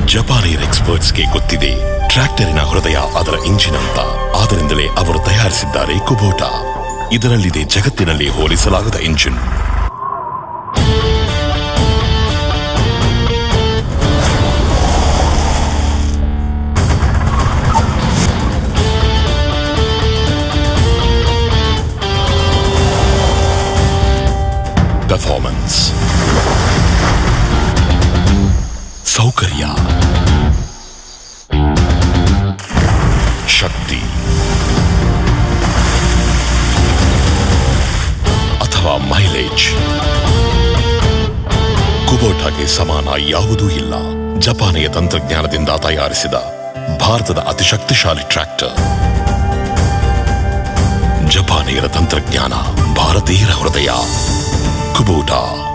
ಜಪಾನಿಯರ್ ಎಕ್ಸ್ಪರ್ಟ್ಸ್ಗೆ ಗೊತ್ತಿದೆ ಟ್ರ್ಯಾಕ್ಟರಿನ ಹೃದಯ ಅದರ ಇಂಜಿನ್ ಅಂತ. ಆದ್ದರಿಂದಲೇ ಅವರು ತಯಾರಿಸಿದ್ದಾರೆ ಕುಬೋಟಾ. ಇದರಲ್ಲಿದೆ ಜಗತ್ತಿನಲ್ಲಿ ಹೋಲಿಸಲಾಗದ ಇಂಜಿನ್. ಪರ್ಫಾರ್ಮೆನ್ಸ್, ಸೌಕರ್ಯ, ಶಕ್ತಿ ಅಥವಾ ಮೈಲೇಜ್, ಕುಬೋಟಾಗೆ ಸಮಾನ ಯಾವುದೂ ಇಲ್ಲ. ಜಪಾನಿಯ ತಂತ್ರಜ್ಞಾನದಿಂದ ತಯಾರಿಸಿದ ಭಾರತದ ಅತಿ ಶಕ್ತಿಶಾಲಿ ಟ್ರ್ಯಾಕ್ಟರ್. ಜಪಾನಿಯರ ತಂತ್ರಜ್ಞಾನ, ಭಾರತೀಯರ ಹೃದಯ. ಕುಬೋಟಾ.